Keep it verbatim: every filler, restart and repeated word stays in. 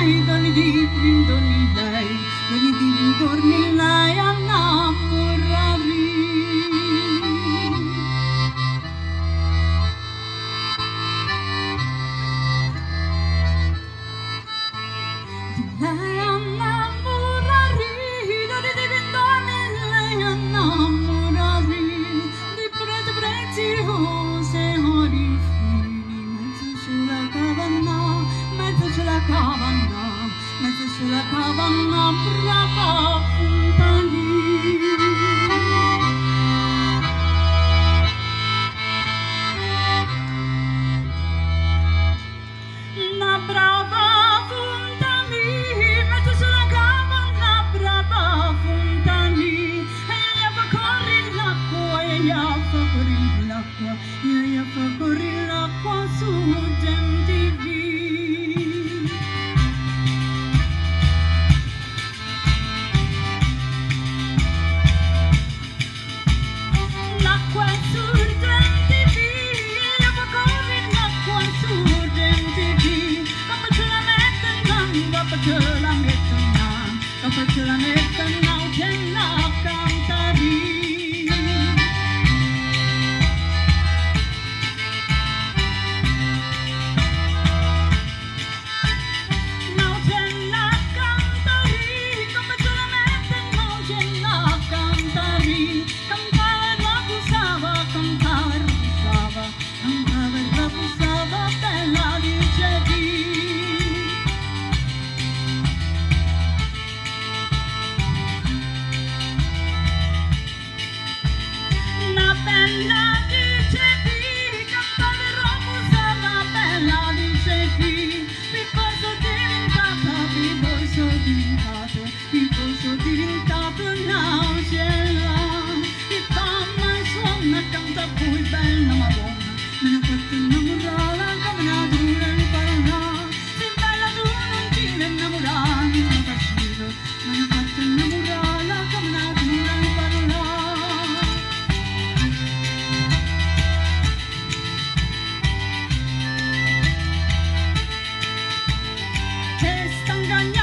lei, doni di intorni lei, doni di intorni lei a innamorarmi. Di lei a innamorarmi, doni di intorni lei a innamorarmi, di prete preziose ori fini, mezzo sulla cavanna, mezzo sulla cavanna, mezzo sulla cavanna, brava Fontani. Una brava Fontani, mezzo sulla cavanna, brava Fontani, e ella fa correre l'acqua, e ella fa correre l'acqua, e ella fa correre l'acqua su gente via. L'acqua sorgente via, ella fa correre l'acqua sorgente via, come ce la mettono, dopo ce la mettono, dopo ce la mettono, c'è la cantare. Te sta ingannando